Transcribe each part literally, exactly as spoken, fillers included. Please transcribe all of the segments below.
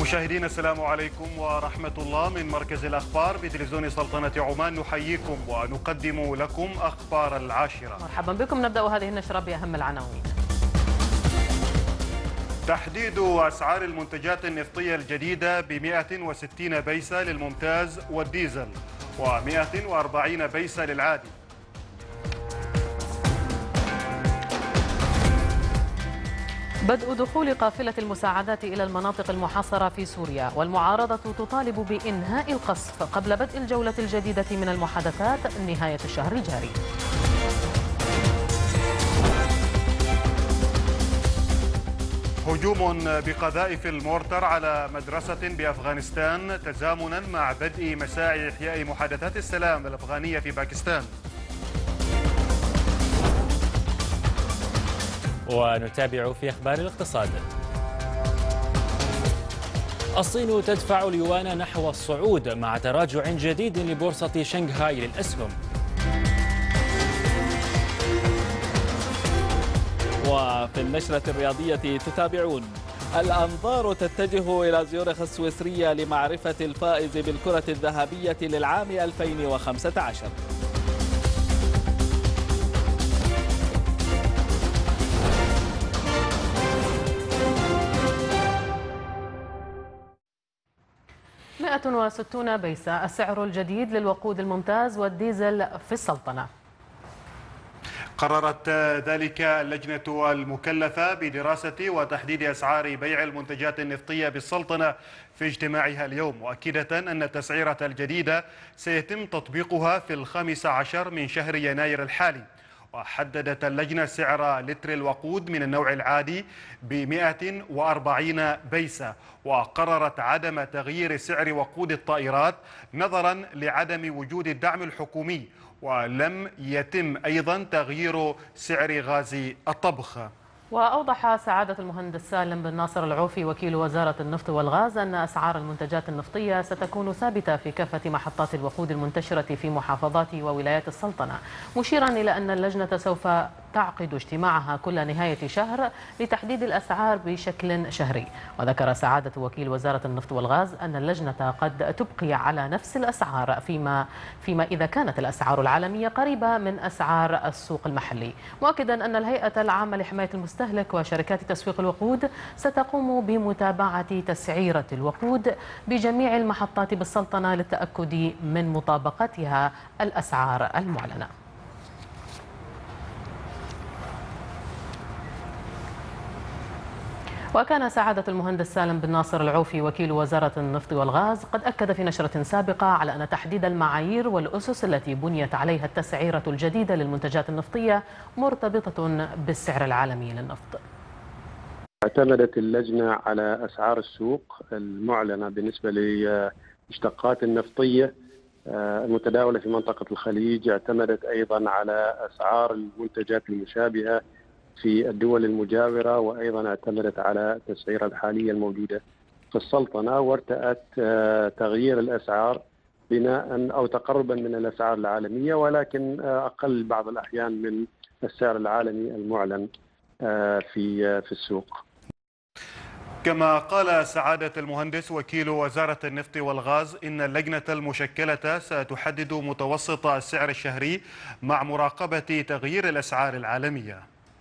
مشاهدينا السلام عليكم ورحمة الله. من مركز الأخبار بتلفزيون سلطنة عمان نحييكم ونقدم لكم أخبار العاشرة. مرحبا بكم. نبدأ هذه النشرة بأهم العناوين. تحديد أسعار المنتجات النفطية الجديدة ب مئة وستين بيسة للممتاز والديزل و140 بيسة للعادي. بدء دخول قافلة المساعدات إلى المناطق المحاصرة في سوريا، والمعارضة تطالب بإنهاء القصف قبل بدء الجولة الجديدة من المحادثات نهاية الشهر الجاري. هجوم بقذائف المورتر على مدرسة بأفغانستان تزامنا مع بدء مساعي إحياء محادثات السلام الأفغانية في باكستان. ونتابع في أخبار الاقتصاد. الصين تدفع اليوان نحو الصعود مع تراجع جديد لبورصة شنغهاي للأسهم. وفي النشرة الرياضية تتابعون: الأنظار تتجه إلى زيورخ السويسرية لمعرفة الفائز بالكرة الذهبية للعام ألفين وخمسة عشر. مئة وستون بيسة السعر الجديد للوقود الممتاز والديزل في السلطنة. قررت ذلك اللجنة المكلفة بدراسة وتحديد أسعار بيع المنتجات النفطية بالسلطنة في اجتماعها اليوم، مؤكدة أن التسعيرة الجديدة سيتم تطبيقها في الخامس عشر من شهر يناير الحالي. وحددت اللجنة سعر لتر الوقود من النوع العادي ب مئة وأربعين بيسة، وقررت عدم تغيير سعر وقود الطائرات نظرا لعدم وجود الدعم الحكومي، ولم يتم أيضا تغيير سعر غاز الطبخ. وأوضح سعادة المهندس سالم بن ناصر العوفي وكيل وزارة النفط والغاز أن أسعار المنتجات النفطية ستكون ثابتة في كافة محطات الوقود المنتشرة في محافظات وولايات السلطنة، مشيرا إلى أن اللجنة سوف تعقد اجتماعها كل نهاية شهر لتحديد الأسعار بشكل شهري. وذكر سعادة وكيل وزارة النفط والغاز أن اللجنة قد تبقي على نفس الأسعار فيما فيما إذا كانت الأسعار العالمية قريبة من أسعار السوق المحلي، مؤكدا أن الهيئة العامة لحماية المستهلك وشركات تسويق الوقود ستقوم بمتابعة تسعيرة الوقود بجميع المحطات بالسلطنة للتأكد من مطابقتها الأسعار المعلنة. وكان سعادة المهندس سالم بن ناصر العوفي وكيل وزارة النفط والغاز قد أكد في نشرة سابقة على أن تحديد المعايير والأسس التي بنيت عليها التسعيرة الجديدة للمنتجات النفطية مرتبطة بالسعر العالمي للنفط. اعتمدت اللجنة على أسعار السوق المعلنة بالنسبة للمشتقات النفطية المتداولة في منطقة الخليج، اعتمدت أيضا على أسعار المنتجات المشابهة في الدول المجاورة، وأيضا اعتمدت على التسعيرة الحالية الموجودة في السلطنة، وارتأت تغيير الأسعار بناء أو تقربا من الأسعار العالمية، ولكن أقل بعض الأحيان من السعر العالمي المعلن في في السوق. كما قال سعادة المهندس وكيل وزارة النفط والغاز إن اللجنة المشكلة ستحدد متوسط السعر الشهري مع مراقبة تغيير الأسعار العالمية.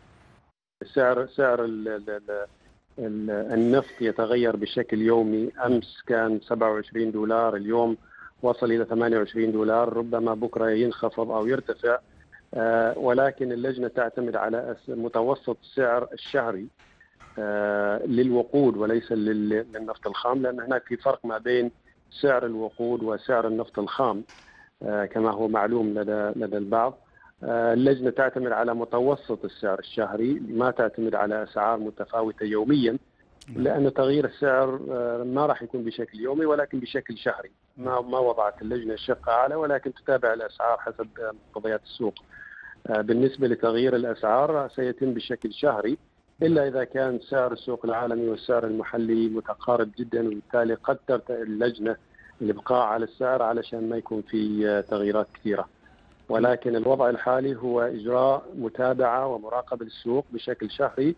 سعر سعر ال ال ال النفط يتغير بشكل يومي. أمس كان سبعة وعشرين دولار، اليوم وصل إلى ثمانية وعشرين دولار، ربما بكرة ينخفض أو يرتفع، آه ولكن اللجنة تعتمد على متوسط السعر الشهري آه للوقود وليس للنفط الخام، لأن هناك في فرق ما بين سعر الوقود وسعر النفط الخام آه كما هو معلوم لدى لدى البعض. اللجنة تعتمد على متوسط السعر الشهري، ما تعتمد على أسعار متفاوتة يوميا، لأن تغيير السعر ما راح يكون بشكل يومي ولكن بشكل شهري. ما ما وضعت اللجنة شقة أعلى، ولكن تتابع الأسعار حسب مقتضيات السوق. بالنسبة لتغيير الأسعار سيتم بشكل شهري، إلا إذا كان سعر السوق العالمي والسعر المحلي متقارب جدا، وبالتالي قد ترتأ اللجنة الإبقاء على السعر علشان ما يكون في تغييرات كثيرة. ولكن الوضع الحالي هو إجراء متابعة ومراقبة للسوق بشكل شهري،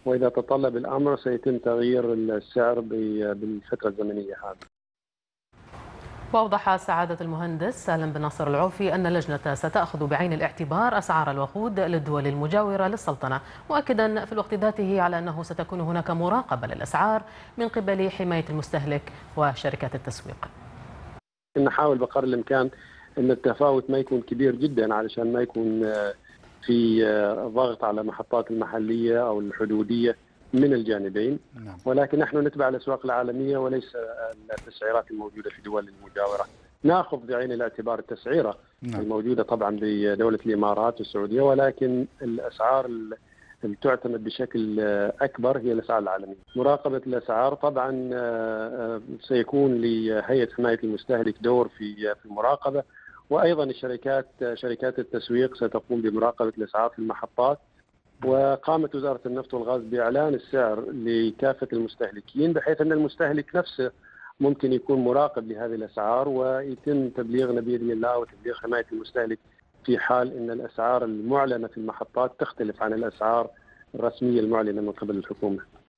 وإذا تطلب الأمر سيتم تغيير السعر بالفترة الزمنية هذه. وأوضح سعادة المهندس سالم بن ناصر العوفي أن اللجنة ستأخذ بعين الاعتبار أسعار الوقود للدول المجاورة للسلطنة، مؤكدا في الوقت ذاته على أنه ستكون هناك مراقبة للأسعار من قبل حماية المستهلك وشركات التسويق. نحاول بقدر الإمكان أن التفاوت ما يكون كبير جدا علشان ما يكون في ضغط على المحطات المحلية أو الحدودية من الجانبين، ولكن نحن نتبع الأسواق العالمية وليس التسعيرات الموجودة في دول المجاورة. نأخذ بعين الاعتبار التسعيرة الموجودة طبعا بدولة الإمارات والسعودية، ولكن الأسعار اللي تعتمد بشكل أكبر هي الأسعار العالمية. مراقبة الأسعار طبعا سيكون لهيئة حماية المستهلك دور في المراقبة، وأيضا الشركات شركات التسويق ستقوم بمراقبة الأسعار في المحطات. وقامت وزارة النفط والغاز بإعلان السعر لكافة المستهلكين بحيث أن المستهلك نفسه ممكن يكون مراقب لهذه الأسعار، ويتم تبليغنا بإذن الله وتبليغ حماية المستهلك في حال أن الأسعار المعلنة في المحطات تختلف عن الأسعار الرسمية المعلنة من قبل الحكومة.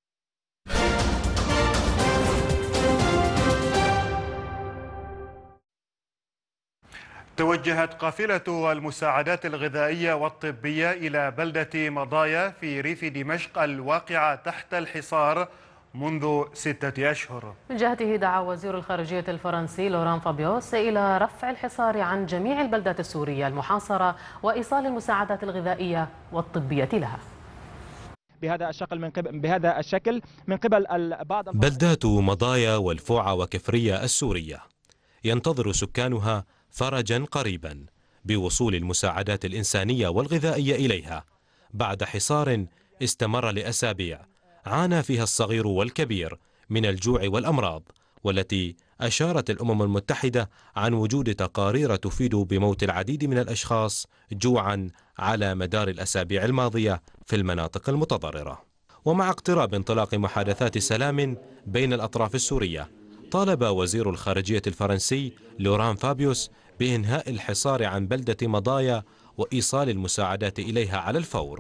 توجهت قافلة المساعدات الغذائية والطبية إلى بلدة مضايا في ريف دمشق الواقعة تحت الحصار منذ ستة أشهر. من جهته دعا وزير الخارجية الفرنسي لوران فابيوس إلى رفع الحصار عن جميع البلدات السورية المحاصرة وإيصال المساعدات الغذائية والطبية لها. بهذا الشكل من قبل بهذا الشكل من قبل بعض بلدات مضايا والفوعة وكفرية السورية ينتظر سكانها فرجا قريبا بوصول المساعدات الإنسانية والغذائية إليها بعد حصار استمر لأسابيع عانى فيها الصغير والكبير من الجوع والأمراض، والتي أشارت الأمم المتحدة عن وجود تقارير تفيد بموت العديد من الأشخاص جوعا على مدار الأسابيع الماضية في المناطق المتضررة. ومع اقتراب انطلاق محادثات سلام بين الأطراف السورية، طالب وزير الخارجية الفرنسي لوران فابيوس بإنهاء الحصار عن بلدة مضايا وإيصال المساعدات إليها على الفور.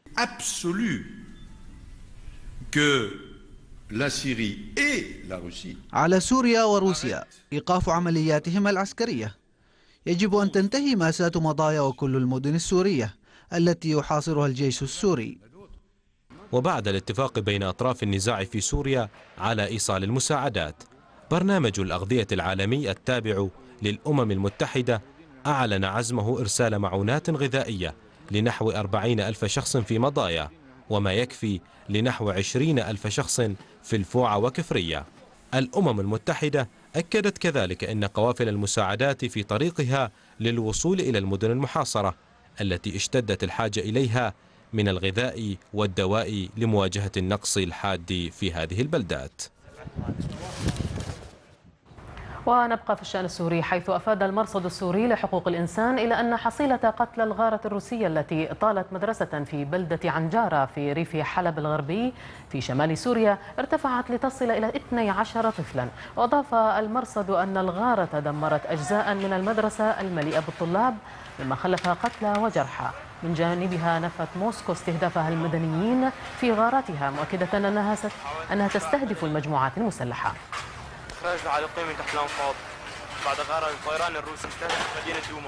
على سوريا وروسيا إيقاف عملياتهما العسكرية. يجب أن تنتهي مأساة مضايا وكل المدن السورية التي يحاصرها الجيش السوري. وبعد الاتفاق بين أطراف النزاع في سوريا على إيصال المساعدات، برنامج الأغذية العالمي التابع للأمم المتحدة أعلن عزمه إرسال معونات غذائية لنحو أربعين ألف شخص في مضايا، وما يكفي لنحو عشرين ألف شخص في الفوعة وكفرية. الأمم المتحدة أكدت كذلك أن قوافل المساعدات في طريقها للوصول إلى المدن المحاصرة التي اشتدت الحاجة إليها من الغذاء والدواء لمواجهة النقص الحاد في هذه البلدات. ونبقى في الشأن السوري، حيث أفاد المرصد السوري لحقوق الإنسان إلى أن حصيلة قتل الغارة الروسية التي طالت مدرسة في بلدة عنجارة في ريف حلب الغربي في شمال سوريا ارتفعت لتصل إلى اثني عشر طفلا. وأضاف المرصد أن الغارة دمرت أجزاء من المدرسة المليئة بالطلاب مما خلف قتلى وجرحى. من جانبها نفت موسكو استهدافها المدنيين في غاراتها، مؤكدة أنها أنها تستهدف المجموعات المسلحة. إخراج العالقين من تحت الأنقاض بعد غارة الطيران الروسي استهدف مدينة دوما.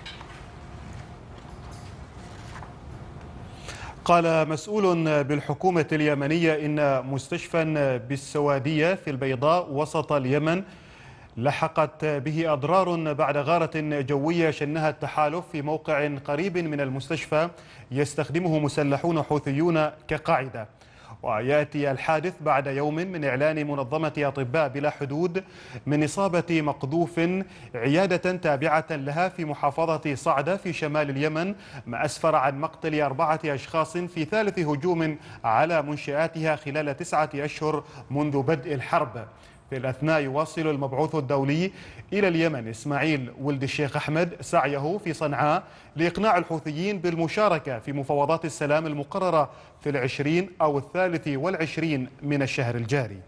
قال مسؤول بالحكومة اليمنية إن مستشفى بالسوادية في البيضاء وسط اليمن لحقت به أضرار بعد غارة جوية شنها التحالف في موقع قريب من المستشفى يستخدمه مسلحون حوثيون كقاعدة. ويأتي الحادث بعد يوم من إعلان منظمة أطباء بلا حدود من إصابة مقذوف عيادة تابعة لها في محافظة صعدة في شمال اليمن، ما أسفر عن مقتل أربعة أشخاص في ثالث هجوم على منشآتها خلال تسعة أشهر منذ بدء الحرب. في الأثناء يواصل المبعوث الدولي إلى اليمن إسماعيل ولد الشيخ أحمد سعيه في صنعاء لإقناع الحوثيين بالمشاركة في مفاوضات السلام المقررة في العشرين أو الثالث والعشرين من الشهر الجاري.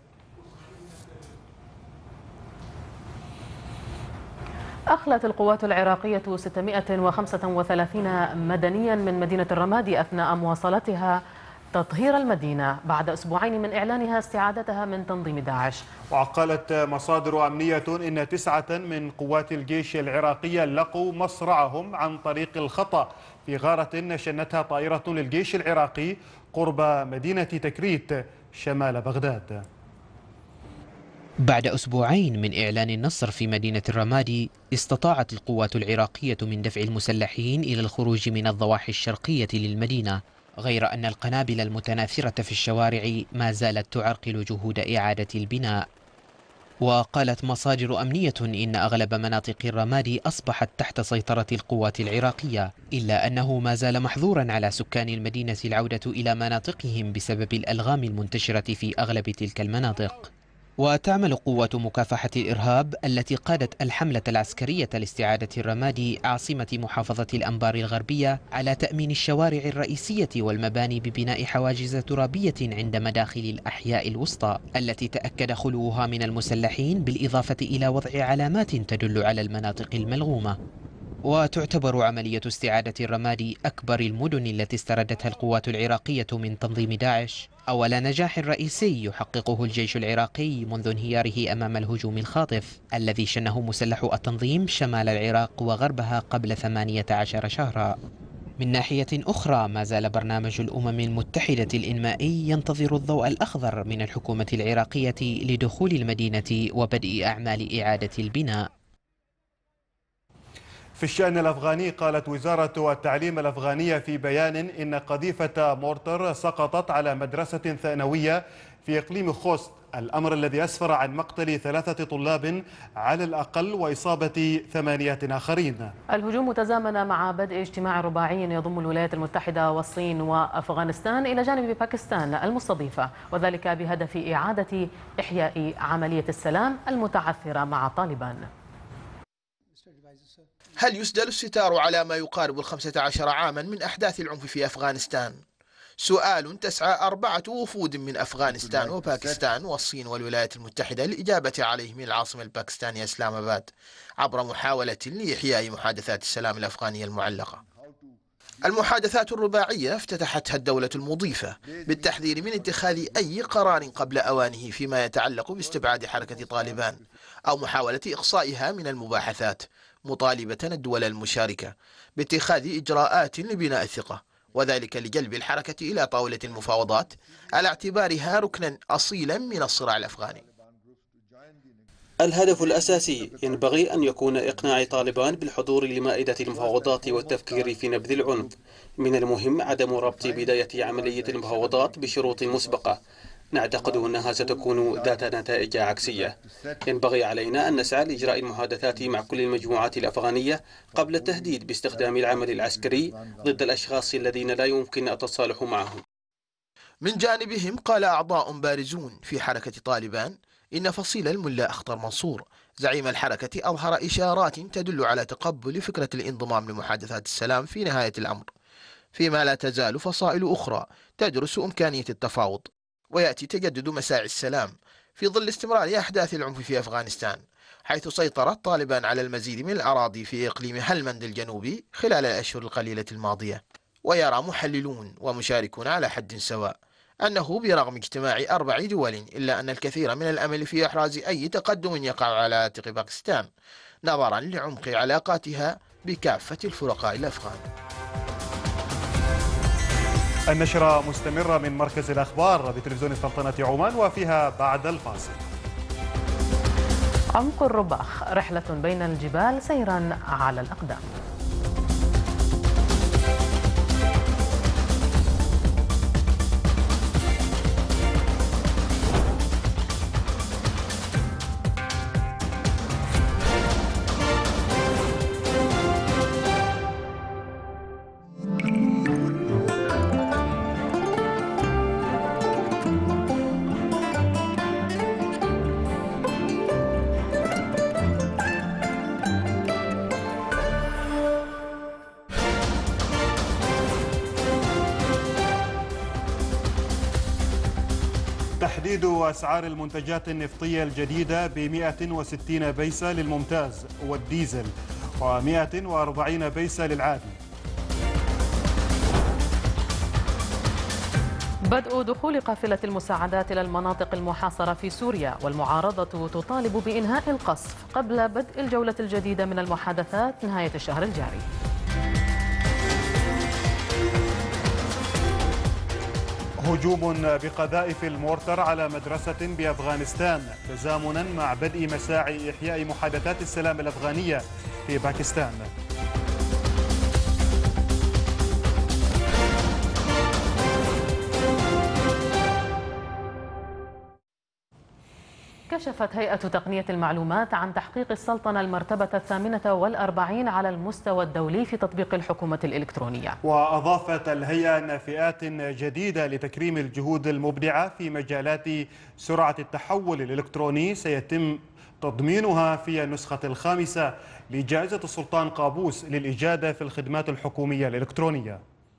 أخلت القوات العراقية ستمائة وخمسة وثلاثين مدنيا من مدينة الرمادي أثناء مواصلتها تطهير المدينة بعد أسبوعين من إعلانها استعادتها من تنظيم داعش. وقالت مصادر أمنية إن تسعة من قوات الجيش العراقية لقوا مصرعهم عن طريق الخطأ في غارة شنتها طائرة للجيش العراقي قرب مدينة تكريت شمال بغداد. بعد أسبوعين من إعلان النصر في مدينة الرمادي، استطاعت القوات العراقية من دفع المسلحين إلى الخروج من الضواحي الشرقية للمدينة، غير أن القنابل المتناثرة في الشوارع ما زالت تعرقل جهود إعادة البناء. وقالت مصادر أمنية إن أغلب مناطق الرمادي أصبحت تحت سيطرة القوات العراقية، إلا أنه ما زال محظورا على سكان المدينة العودة إلى مناطقهم بسبب الألغام المنتشرة في أغلب تلك المناطق. وتعمل قوة مكافحة الإرهاب التي قادت الحملة العسكرية لاستعادة الرمادي عاصمة محافظة الأنبار الغربية على تأمين الشوارع الرئيسية والمباني ببناء حواجز ترابية عند مداخل الأحياء الوسطى التي تأكد خلوها من المسلحين، بالإضافة إلى وضع علامات تدل على المناطق الملغومة. وتعتبر عملية استعادة الرمادي أكبر المدن التي استردتها القوات العراقية من تنظيم داعش أول نجاح رئيسي يحققه الجيش العراقي منذ انهياره أمام الهجوم الخاطف الذي شنه مسلح التنظيم شمال العراق وغربها قبل ثمانية عشر شهرا. من ناحية أخرى، ما زال برنامج الأمم المتحدة الإنمائي ينتظر الضوء الأخضر من الحكومة العراقية لدخول المدينة وبدء أعمال إعادة البناء. في الشأن الأفغاني، قالت وزارة التعليم الأفغانية في بيان إن قذيفة مورتر سقطت على مدرسة ثانوية في إقليم خوست، الأمر الذي أسفر عن مقتل ثلاثة طلاب على الأقل وإصابة ثمانية آخرين. الهجوم تزامن مع بدء اجتماع رباعي يضم الولايات المتحدة والصين وأفغانستان إلى جانب باكستان المستضيفة، وذلك بهدف إعادة إحياء عملية السلام المتعثرة مع طالبان. هل يسدل الستار على ما يقارب الخمسة عشر عاما من أحداث العنف في أفغانستان؟ سؤال تسعى أربعة وفود من أفغانستان وباكستان والصين والولايات المتحدة للإجابة عليه من العاصمة الباكستانية إسلام آباد عبر محاولة لإحياء محادثات السلام الأفغانية المعلقة. المحادثات الرباعية افتتحتها الدولة المضيفة بالتحذير من اتخاذ أي قرار قبل أوانه فيما يتعلق باستبعاد حركة طالبان أو محاولة إقصائها من المباحثات، مطالبة الدول المشاركة باتخاذ إجراءات لبناء الثقة، وذلك لجلب الحركة إلى طاولة المفاوضات على اعتبارها ركنا أصيلا من الصراع الأفغاني. الهدف الأساسي ينبغي أن يكون إقناع طالبان بالحضور لمائدة المفاوضات والتفكير في نبذ العنف. من المهم عدم ربط بداية عملية المفاوضات بشروط مسبقة نعتقد أنها ستكون ذات نتائج عكسية. ينبغي علينا أن نسعى لإجراء المحادثات مع كل المجموعات الأفغانية قبل التهديد باستخدام العمل العسكري ضد الأشخاص الذين لا يمكن التصالح معهم. من جانبهم قال أعضاء بارزون في حركة طالبان إن فصيل الملا أخطر منصور زعيم الحركة أظهر إشارات تدل على تقبل فكرة الانضمام لمحادثات السلام في نهاية الأمر، فيما لا تزال فصائل أخرى تدرس إمكانية التفاوض. ويأتي تجدد مساعي السلام في ظل استمرار أحداث العنف في أفغانستان، حيث سيطرت طالبان على المزيد من الأراضي في إقليم هلمند الجنوبي خلال الأشهر القليلة الماضية. ويرى محللون ومشاركون على حد سواء أنه برغم اجتماع أربع دول إلا أن الكثير من الأمل في إحراز أي تقدم يقع على عاتق باكستان نظرا لعمق علاقاتها بكافة الفرقاء الأفغان. النشرة مستمرة من مركز الأخبار بتلفزيون سلطنة عمان، وفيها بعد الفاصل. عمق الرباخ، رحلة بين الجبال سيرا على الأقدام. تحديد أسعار المنتجات النفطية الجديدة ب مئة وستين بيسة للممتاز والديزل و مئة وأربعين بيسة للعادي. بدء دخول قافلة المساعدات إلى المناطق المحاصرة في سوريا، والمعارضة تطالب بإنهاء القصف قبل بدء الجولة الجديدة من المحادثات نهاية الشهر الجاري. هجوم بقذائف المورتر على مدرسة بأفغانستان تزامنا مع بدء مساعي إحياء محادثات السلام الأفغانية في باكستان. كشفت هيئة تقنية المعلومات عن تحقيق السلطنة المرتبة الثامنة والأربعين على المستوى الدولي في تطبيق الحكومة الإلكترونية. وأضافت الهيئة أن فئات جديدة لتكريم الجهود المبدعة في مجالات سرعة التحول الإلكتروني سيتم تضمينها في النسخة الخامسة لجائزة السلطان قابوس للإجادة في الخدمات الحكومية الإلكترونية.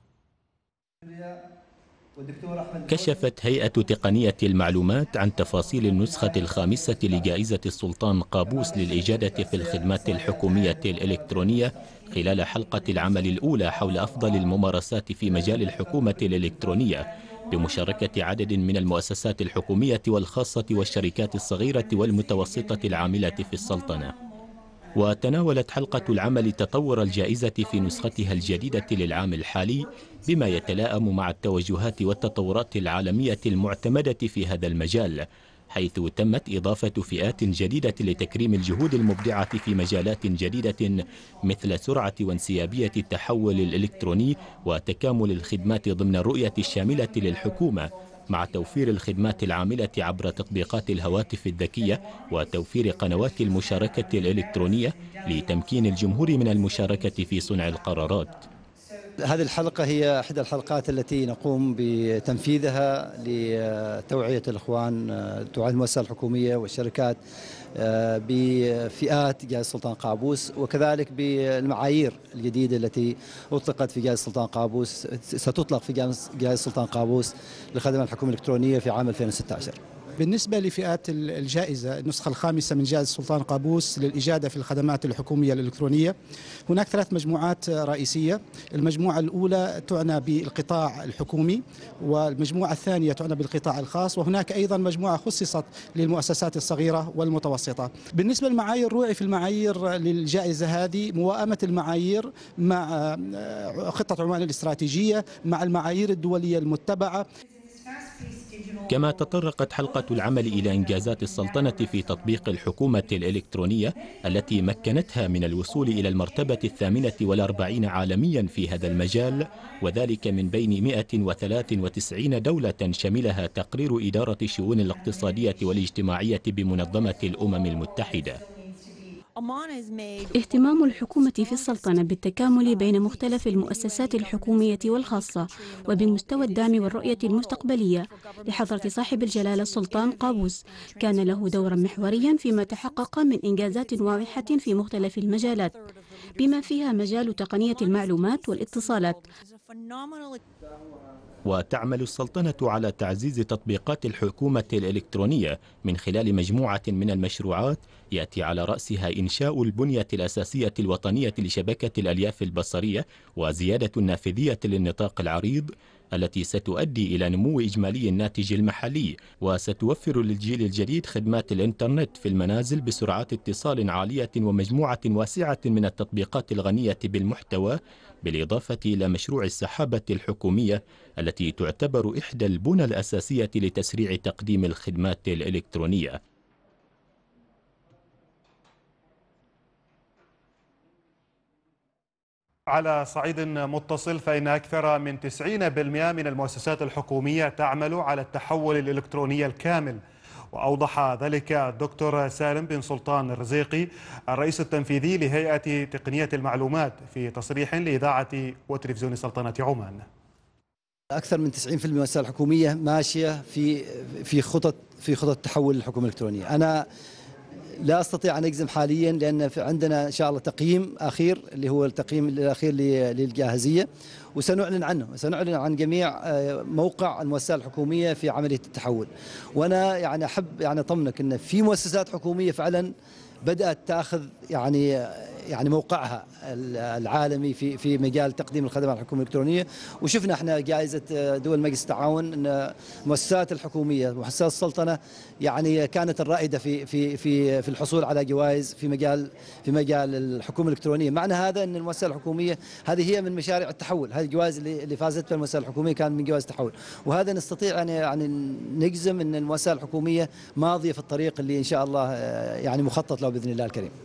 كشفت هيئة تقنية المعلومات عن تفاصيل النسخة الخامسة لجائزة السلطان قابوس للإجادة في الخدمات الحكومية الإلكترونية خلال حلقة العمل الأولى حول أفضل الممارسات في مجال الحكومة الإلكترونية بمشاركة عدد من المؤسسات الحكومية والخاصة والشركات الصغيرة والمتوسطة العاملة في السلطنة. وتناولت حلقة العمل تطور الجائزة في نسختها الجديدة للعام الحالي بما يتلائم مع التوجهات والتطورات العالمية المعتمدة في هذا المجال، حيث تمت إضافة فئات جديدة لتكريم الجهود المبدعة في مجالات جديدة مثل سرعة وانسيابية التحول الإلكتروني وتكامل الخدمات ضمن الرؤية الشاملة للحكومة، مع توفير الخدمات العاملة عبر تطبيقات الهواتف الذكية وتوفير قنوات المشاركة الإلكترونية لتمكين الجمهور من المشاركة في صنع القرارات. هذه الحلقة هي إحدى الحلقات التي نقوم بتنفيذها لتوعية الإخوان، توعية المؤسسات الحكومية والشركات بفئات جائزة السلطان قابوس، وكذلك بالمعايير الجديدة التي أطلقت في جائزة السلطان قابوس، ستطلق في جائزة السلطان قابوس للخدمات الحكومية الإلكترونية في عام ألفين وستة عشر. بالنسبة لفئات الجائزة النسخة الخامسة من جائزة السلطان قابوس للإجادة في الخدمات الحكومية الإلكترونية، هناك ثلاث مجموعات رئيسية. المجموعة الأولى تعنى بالقطاع الحكومي، والمجموعة الثانية تعنى بالقطاع الخاص، وهناك أيضا مجموعة خصصت للمؤسسات الصغيرة والمتوسطة. بالنسبة للمعايير، روعي في المعايير للجائزة هذه موائمة المعايير مع خطة عمان الاستراتيجية مع المعايير الدولية المتبعة. كما تطرقت حلقة العمل إلى إنجازات السلطنة في تطبيق الحكومة الإلكترونية التي مكنتها من الوصول إلى المرتبة الثامنة والأربعين عالميا في هذا المجال، وذلك من بين مئة وثلاث وتسعين دولة شملها تقرير إدارة الشؤون الاقتصادية والاجتماعية بمنظمة الأمم المتحدة. اهتمام الحكومة في السلطنة بالتكامل بين مختلف المؤسسات الحكومية والخاصة وبمستوى الدعم والرؤية المستقبلية لحضرة صاحب الجلالة السلطان قابوس كان له دورا محوريا فيما تحقق من إنجازات واضحة في مختلف المجالات، بما فيها مجال تقنية المعلومات والاتصالات. وتعمل السلطنة على تعزيز تطبيقات الحكومة الإلكترونية من خلال مجموعة من المشروعات يأتي على رأسها إنشاء البنية الأساسية الوطنية لشبكة الألياف البصرية وزيادة النافذية للنطاق العريض التي ستؤدي إلى نمو إجمالي الناتج المحلي، وستوفر للجيل الجديد خدمات الإنترنت في المنازل بسرعات اتصال عالية ومجموعة واسعة من التطبيقات الغنية بالمحتوى، بالإضافة إلى مشروع السحابة الحكومية التي تعتبر إحدى البنى الأساسية لتسريع تقديم الخدمات الإلكترونية. على صعيد متصل، فإن أكثر من تسعين بالمئة من المؤسسات الحكومية تعمل على التحول الإلكتروني الكامل، وأوضح ذلك الدكتور سالم بن سلطان الرزيقي الرئيس التنفيذي لهيئة تقنية المعلومات في تصريح لإذاعة وتلفزيون سلطنة عمان. أكثر من تسعين بالمئة من المؤسسات الحكومية ماشية في في خطط في خطط تحول الحكومة الإلكترونية. أنا لا أستطيع أن أجزم حاليا لأن عندنا إن شاء الله تقييم أخير اللي هو التقييم الأخير للجاهزية، وسنعلن عنه، سنعلن عن جميع موقع المؤسسات الحكومية في عملية التحول. وأنا يعني أحب يعني أطمنك أن في مؤسسات حكومية فعلا بدأت تأخذ يعني يعني موقعها العالمي في في مجال تقديم الخدمات الحكوميه الالكترونيه. وشفنا احنا جائزه دول مجلس التعاون ان المؤسسات الحكوميه مؤسسات السلطنه يعني كانت الرائده في في في في الحصول على جوائز في مجال في مجال الحكومه الالكترونيه. معنى هذا ان المؤسسه الحكوميه هذه هي من مشاريع التحول، هذه الجوائز اللي اللي فازت بها المؤسسه الحكوميه كانت من جوائز التحول، وهذا نستطيع يعني يعني نجزم ان المؤسسه الحكوميه ماضيه في الطريق اللي ان شاء الله يعني مخطط له باذن الله الكريم.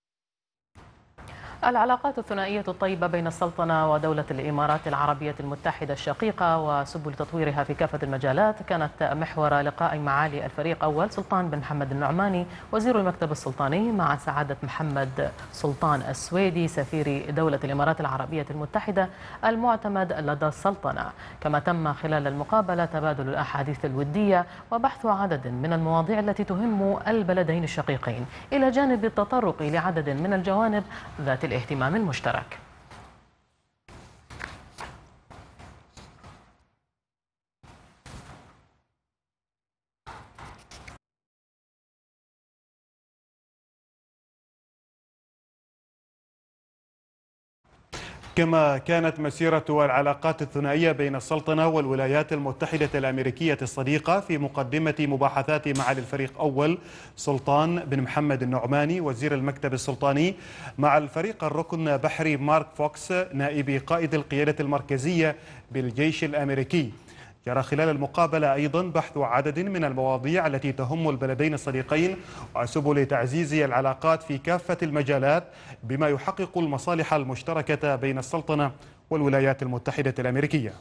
العلاقات الثنائية الطيبة بين السلطنة ودولة الإمارات العربية المتحدة الشقيقة وسبل تطويرها في كافة المجالات كانت محور لقاء معالي الفريق أول سلطان بن محمد النعماني وزير المكتب السلطاني مع سعادة محمد سلطان السويدي سفير دولة الإمارات العربية المتحدة المعتمد لدى السلطنة. كما تم خلال المقابلة تبادل الأحاديث الودية وبحث عدد من المواضيع التي تهم البلدين الشقيقين إلى جانب التطرق لعدد من الجوانب ذات الاهتمام المشترك. كما كانت مسيرة العلاقات الثنائية بين السلطنة والولايات المتحدة الأمريكية الصديقة في مقدمة مباحثات معالي الفريق أول سلطان بن محمد النعماني وزير المكتب السلطاني مع الفريق الركن بحري مارك فوكس نائب قائد القيادة المركزية بالجيش الأمريكي. جرى خلال المقابلة أيضا بحث عدد من المواضيع التي تهم البلدين الصديقين وسبل تعزيز العلاقات في كافة المجالات بما يحقق المصالح المشتركة بين السلطنة والولايات المتحدة الأمريكية.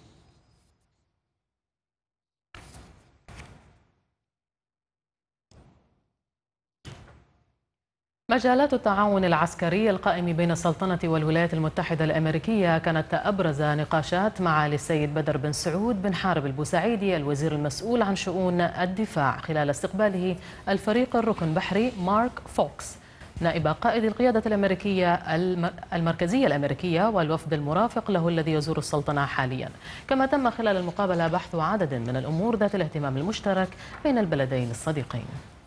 مجالات التعاون العسكري القائم بين السلطنة والولايات المتحدة الأمريكية كانت أبرز نقاشات معالي السيد بدر بن سعود بن حارب البوسعيدي الوزير المسؤول عن شؤون الدفاع خلال استقباله الفريق الركن بحري مارك فوكس نائب قائد القيادة الأمريكية المركزية الأمريكية والوفد المرافق له الذي يزور السلطنة حاليا. كما تم خلال المقابلة بحث عدد من الأمور ذات الاهتمام المشترك بين البلدين الصديقين.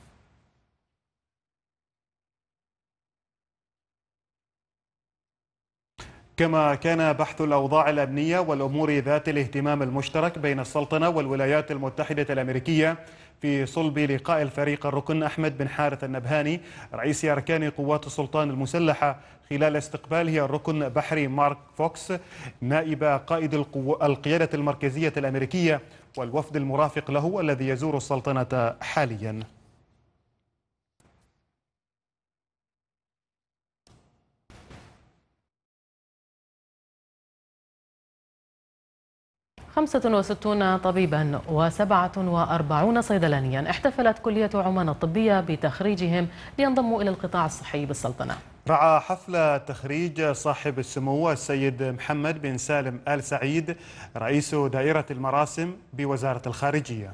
كما كان بحث الأوضاع الأمنية والأمور ذات الاهتمام المشترك بين السلطنة والولايات المتحدة الأمريكية في صلب لقاء الفريق الركن أحمد بن حارث النبهاني رئيس أركان قوات السلطان المسلحة خلال استقباله الركن بحري مارك فوكس نائب قائد القيادة المركزية الأمريكية والوفد المرافق له الذي يزور السلطنة حاليا. خمسة وستون طبيبا وسبعة وأربعون صيدلانيا احتفلت كلية عمان الطبية بتخريجهم لينضموا إلى القطاع الصحي بالسلطنة. رعى حفل تخريج صاحب السمو السيد محمد بن سالم آل سعيد رئيس دائرة المراسم بوزارة الخارجية.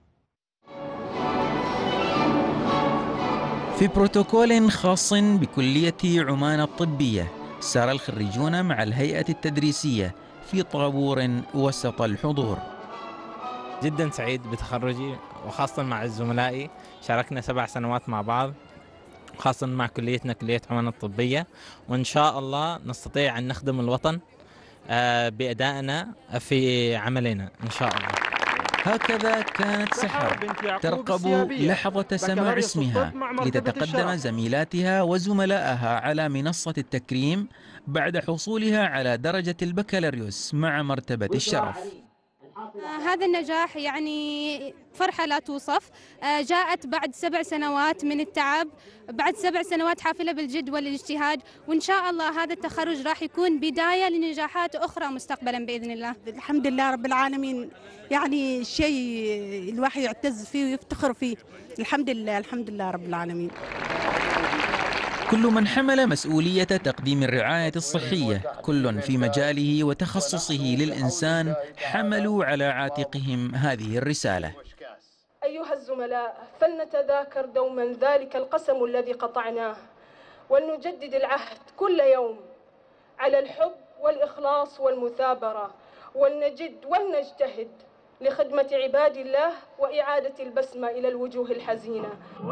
في بروتوكول خاص بكلية عمان الطبية سار الخريجون مع الهيئة التدريسية في طابور وسط الحضور. جدا سعيد بتخرجي وخاصة مع زملائي، شاركنا سبع سنوات مع بعض خاصة مع كليتنا كلية عمان الطبية، وإن شاء الله نستطيع أن نخدم الوطن بأدائنا في عملنا إن شاء الله. هكذا كانت سحر ترقب لحظة سماع اسمها لتتقدم زميلاتها وزملائها على منصة التكريم بعد حصولها على درجة البكالوريوس مع مرتبة الشرف. هذا النجاح يعني فرحة لا توصف، جاءت بعد سبع سنوات من التعب، بعد سبع سنوات حافلة بالجد والاجتهاد، وإن شاء الله هذا التخرج راح يكون بداية لنجاحات أخرى مستقبلا بإذن الله. الحمد لله رب العالمين، يعني شيء الواحد يعتز فيه ويفتخر فيه. الحمد لله الحمد لله رب العالمين. كل من حمل مسؤولية تقديم الرعاية الصحية كل في مجاله وتخصصه للإنسان حملوا على عاتقهم هذه الرسالة. أيها الزملاء، فلنتذاكر دوما ذلك القسم الذي قطعناه، ولنجدد العهد كل يوم على الحب والإخلاص والمثابرة، ولنجد ولنجتهد لخدمة عباد الله وإعادة البسمة إلى الوجوه الحزينة.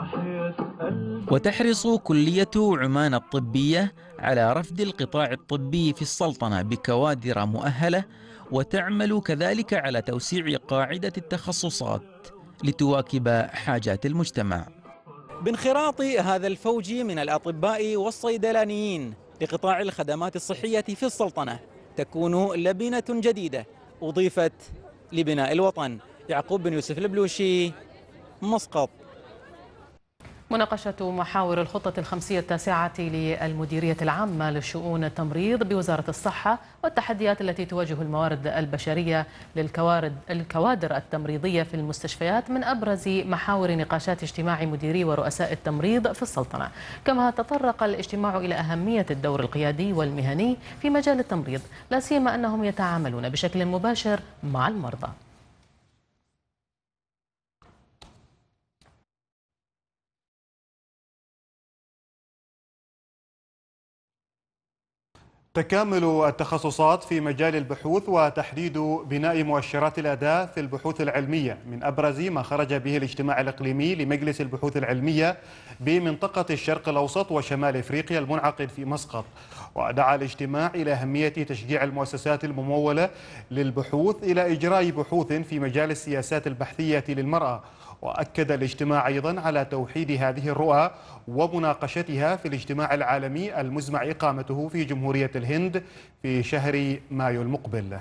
وتحرص كلية عمان الطبية على رفد القطاع الطبي في السلطنة بكوادر مؤهلة، وتعمل كذلك على توسيع قاعدة التخصصات لتواكب حاجات المجتمع. بانخراط هذا الفوج من الأطباء والصيدلانيين لقطاع الخدمات الصحية في السلطنة تكون لبنة جديدة أضيفت لبناء الوطن. يعقوب بن يوسف البلوشي، مسقط. مناقشة محاور الخطة الخمسية التاسعة للمديرية العامة لشؤون التمريض بوزارة الصحة والتحديات التي تواجه الموارد البشرية للكوادر التمريضية في المستشفيات من أبرز محاور نقاشات اجتماع مديري ورؤساء التمريض في السلطنة. كما تطرق الاجتماع إلى أهمية الدور القيادي والمهني في مجال التمريض، لا سيما أنهم يتعاملون بشكل مباشر مع المرضى. تكامل التخصصات في مجال البحوث وتحديد بناء مؤشرات الأداء في البحوث العلمية من أبرز ما خرج به الاجتماع الإقليمي لمجلس البحوث العلمية بمنطقة الشرق الأوسط وشمال إفريقيا المنعقد في مسقط. ودعا الاجتماع إلى أهمية تشجيع المؤسسات الممولة للبحوث إلى إجراء بحوث في مجال السياسات البحثية للمرأة. وأكد الاجتماع أيضا على توحيد هذه الرؤى ومناقشتها في الاجتماع العالمي المزمع إقامته في جمهورية الهند في شهر مايو المقبل.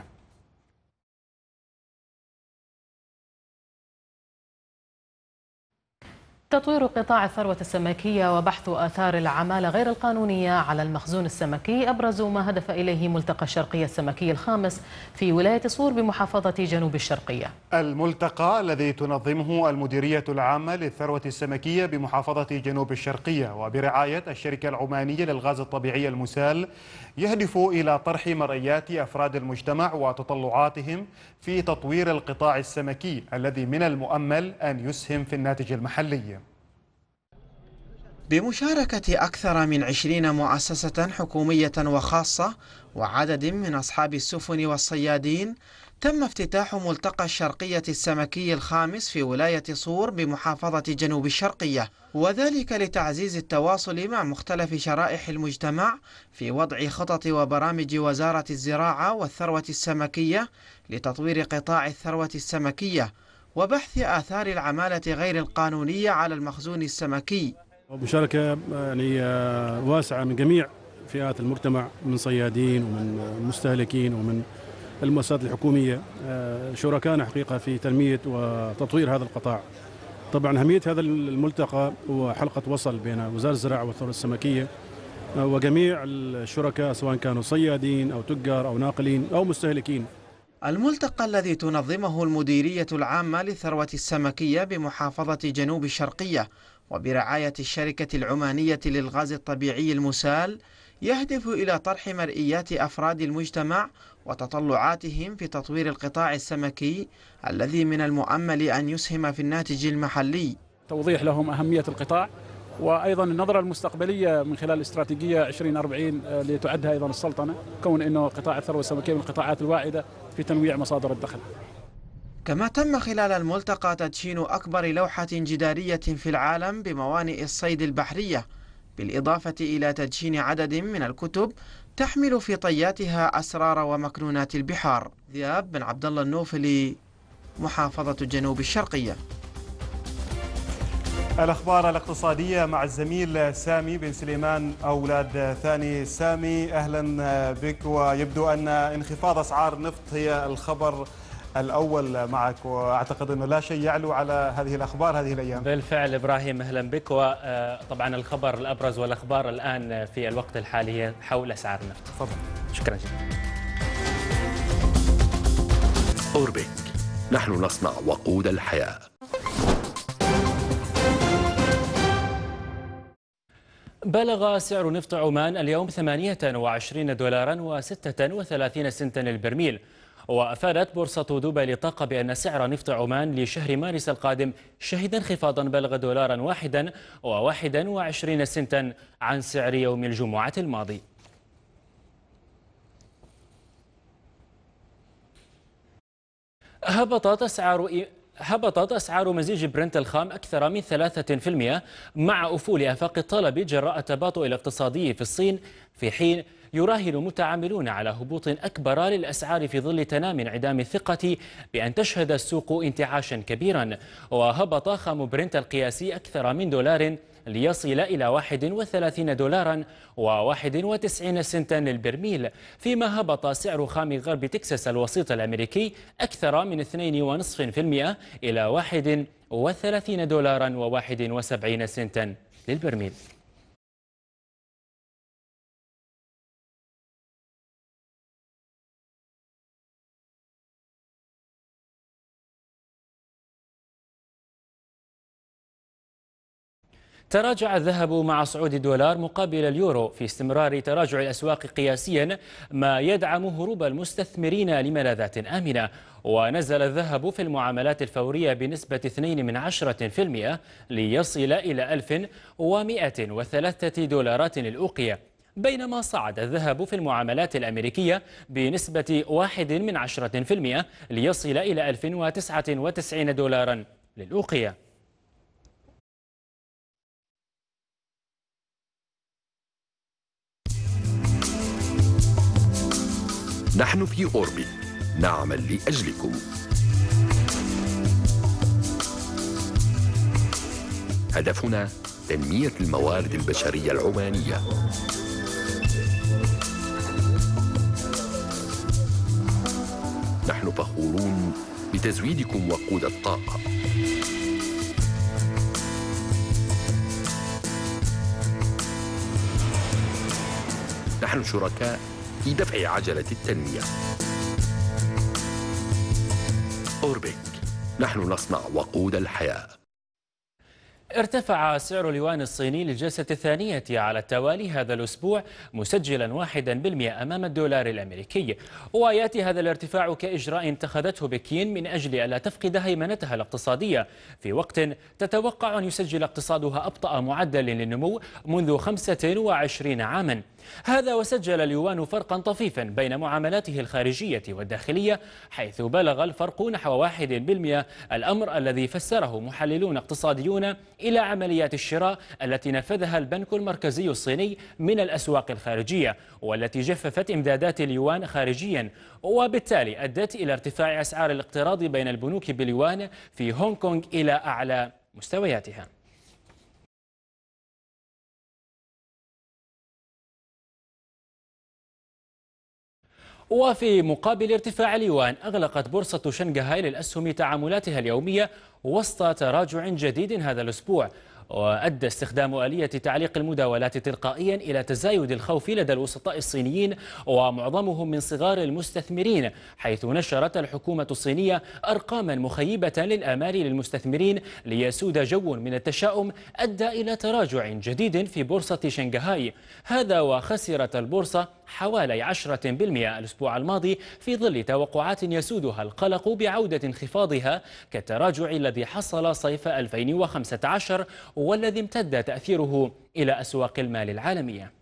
تطوير قطاع الثروة السمكية وبحث آثار العمالة غير القانونية على المخزون السمكي أبرز ما هدف إليه ملتقى الشرقية السمكي الخامس في ولاية صور بمحافظة جنوب الشرقية. الملتقى الذي تنظمه المديرية العامة للثروة السمكية بمحافظة جنوب الشرقية وبرعاية الشركة العمانية للغاز الطبيعي المسال يهدف إلى طرح مرئيات أفراد المجتمع وتطلعاتهم في تطوير القطاع السمكي الذي من المؤمل أن يسهم في الناتج المحلي. بمشاركة أكثر من عشرين مؤسسة حكومية وخاصة وعدد من أصحاب السفن والصيادين تم افتتاح ملتقى الشرقية السمكي الخامس في ولاية صور بمحافظة جنوب الشرقية، وذلك لتعزيز التواصل مع مختلف شرائح المجتمع في وضع خطط وبرامج وزارة الزراعة والثروة السمكية لتطوير قطاع الثروة السمكية وبحث آثار العمالة غير القانونية على المخزون السمكي. مشاركة يعني واسعة من جميع فئات المجتمع، من صيادين ومن مستهلكين ومن المؤسسات الحكومية، شركائنا حقيقة في تنمية وتطوير هذا القطاع. طبعا أهمية هذا الملتقى هو حلقة وصل بين وزارة الزراعة والثروة السمكية وجميع الشركاء سواء كانوا صيادين أو تجار أو ناقلين أو مستهلكين. الملتقى الذي تنظمه المديرية العامة للثروة السمكية بمحافظة جنوب الشرقية وبرعاية الشركة العمانية للغاز الطبيعي المسال يهدف إلى طرح مرئيات أفراد المجتمع وتطلعاتهم في تطوير القطاع السمكي الذي من المؤمل أن يسهم في الناتج المحلي. توضيح لهم أهمية القطاع وأيضا النظرة المستقبلية من خلال الاستراتيجية عشرين أربعين اللي تعدها أيضا السلطنة، كون أنه قطاع الثروة السمكية من القطاعات الواعدة في تنويع مصادر الدخل. كما تم خلال الملتقى تدشين أكبر لوحة جدارية في العالم بموانئ الصيد البحرية، بالإضافة إلى تدشين عدد من الكتب تحمل في طياتها أسرار ومكنونات البحار. ذياب بن عبد الله النوفلي، محافظة جنوب الشرقية. الأخبار الاقتصادية مع الزميل سامي بن سليمان أولاد ثاني. سامي أهلا بك. ويبدو أن انخفاض أسعار النفط هي الخبر الأول معك، وأعتقد أنه لا شيء يعلو على هذه الأخبار هذه الأيام. بالفعل إبراهيم أهلا بك. وطبعا الخبر الأبرز والأخبار الآن في الوقت الحالي هي حول أسعار النفط. تفضل. شكرا جزيلا. أوربك، نحن نصنع وقود الحياة. بلغ سعر نفط عمان اليوم ثمانية وعشرين دولاراً وستة وثلاثين سنتا البرميل. وأفادت بورصة دبي للطاقة بأن سعر نفط عمان لشهر مارس القادم شهد انخفاضا بلغ دولاراً واحدا وواحدا وعشرين سنتا عن سعر يوم الجمعة الماضي. هبطت أسعار هبطت أسعار مزيج برنت الخام أكثر من ثلاثة بالمئة مع أفول آفاق الطلب جراء التباطؤ الاقتصادي في الصين، في حين يراهن متعاملون على هبوط أكبر للأسعار في ظل تنامي انعدام الثقة بأن تشهد السوق انتعاشا كبيرا. وهبط خام برنت القياسي أكثر من دولار ليصل إلى واحد وثلاثين دولارا وواحد وتسعين سنتا للبرميل، فيما هبط سعر خام غرب تكساس الوسيط الأمريكي أكثر من اثنين فاصلة خمسة بالمئة إلى واحد وثلاثين دولارا وواحد وسبعين سنتا للبرميل. تراجع الذهب مع صعود الدولار مقابل اليورو في استمرار تراجع الأسواق قياسيا، ما يدعم هروب المستثمرين لملاذات آمنة. ونزل الذهب في المعاملات الفورية بنسبة اثنين من عشرة بالمئة ليصل إلى ألف ومئة وثلاثة دولارات للأوقية، بينما صعد الذهب في المعاملات الأمريكية بنسبة واحد من عشرة بالمئة ليصل إلى ألف وتسعة وتسعين دولارا للأوقية. نحن في أوربت نعمل لأجلكم. هدفنا تنمية الموارد البشرية العمانية. نحن فخورون بتزويدكم وقود الطاقة. نحن شركاء في دفع عجلة التنمية. أوربك، نحن نصنع وقود الحياة. ارتفع سعر اليوان الصيني للجلسة الثانية على التوالي هذا الأسبوع، مسجلا واحدا بالمئة أمام الدولار الأمريكي. ويأتي هذا الارتفاع كإجراء اتخذته بكين من أجل ألا تفقد هيمنتها الاقتصادية في وقت تتوقع أن يسجل اقتصادها أبطأ معدل للنمو منذ خمسة وعشرين عاما. هذا وسجل اليوان فرقا طفيفا بين معاملاته الخارجية والداخلية، حيث بلغ الفرق نحو واحد بالمئة، الأمر الذي فسره محللون اقتصاديون إلى عمليات الشراء التي نفذها البنك المركزي الصيني من الأسواق الخارجية، والتي جففت إمدادات اليوان خارجيا، وبالتالي أدت إلى ارتفاع أسعار الاقتراض بين البنوك باليوان في هونغ كونغ إلى أعلى مستوياتها. وفي مقابل ارتفاع اليوان، أغلقت بورصة شنغهاي للأسهم تعاملاتها اليومية وسط تراجع جديد هذا الأسبوع. وأدى استخدام آلية تعليق المداولات تلقائيا إلى تزايد الخوف لدى الوسطاء الصينيين ومعظمهم من صغار المستثمرين، حيث نشرت الحكومة الصينية أرقاما مخيبة للآمال للمستثمرين ليسود جو من التشاؤم أدى إلى تراجع جديد في بورصة شنغهاي. هذا وخسرت البورصة حوالي عشرة بالمئة الأسبوع الماضي في ظل توقعات يسودها القلق بعودة انخفاضها كالتراجع الذي حصل صيف ألفين وخمسة عشر والذي امتد تأثيره إلى أسواق المال العالمية.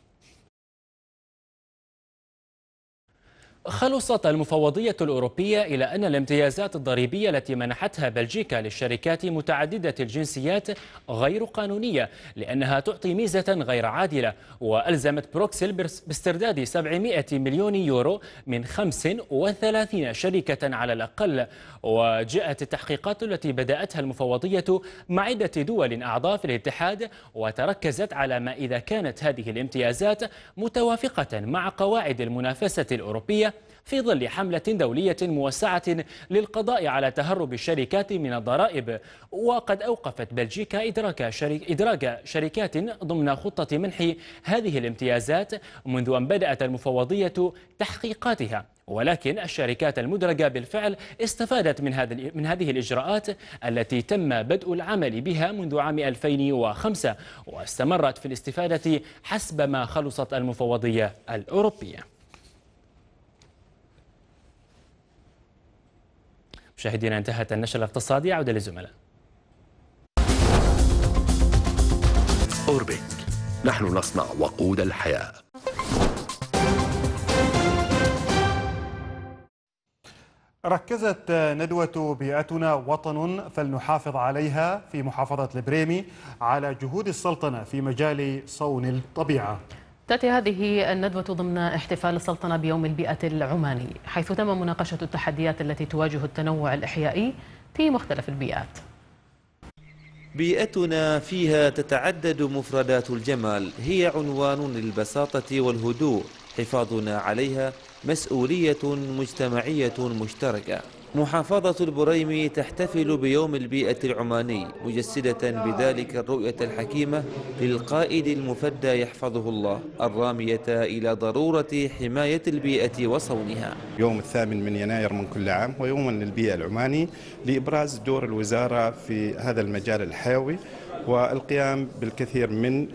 خلصت المفوضية الأوروبية إلى أن الامتيازات الضريبية التي منحتها بلجيكا للشركات متعددة الجنسيات غير قانونية، لأنها تعطي ميزة غير عادلة، وألزمت بروكسل باسترداد سبعمئة مليون يورو من خمس وثلاثين شركة على الأقل. وجاءت التحقيقات التي بدأتها المفوضية مع عدة دول أعضاء في الاتحاد، وتركزت على ما إذا كانت هذه الامتيازات متوافقة مع قواعد المنافسة الأوروبية في ظل حملة دولية موسعة للقضاء على تهرب الشركات من الضرائب. وقد أوقفت بلجيكا إدراك, شريك إدراج شركات ضمن خطة منح هذه الامتيازات منذ أن بدأت المفوضية تحقيقاتها، ولكن الشركات المدرجة بالفعل استفادت من هذه من هذه الإجراءات التي تم بدء العمل بها منذ عام ألفين وخمسة، واستمرت في الاستفادة حسب ما خلصت المفوضية الأوروبية. مشاهدينا، انتهت النشرة الاقتصادية، عودة للزملاء. أوربك، نحن نصنع وقود الحياة. ركزت ندوة بيئتنا وطن فلنحافظ عليها في محافظة البريمي على جهود السلطنة في مجال صون الطبيعة. تأتي هذه الندوة ضمن احتفال السلطنة بيوم البيئة العماني، حيث تم مناقشة التحديات التي تواجه التنوع الإحيائي في مختلف البيئات. بيئتنا فيها تتعدد مفردات الجمال، هي عنوان للبساطة والهدوء، حفاظنا عليها مسؤولية مجتمعية مشتركة. محافظة البريمي تحتفل بيوم البيئة العماني، مجسدة بذلك الرؤية الحكيمة للقائد المفدى يحفظه الله، الرامية إلى ضرورة حماية البيئة وصونها. يوم الثامن من يناير من كل عام هو يوم للبيئة العماني لإبراز دور الوزارة في هذا المجال الحيوي والقيام بالكثير من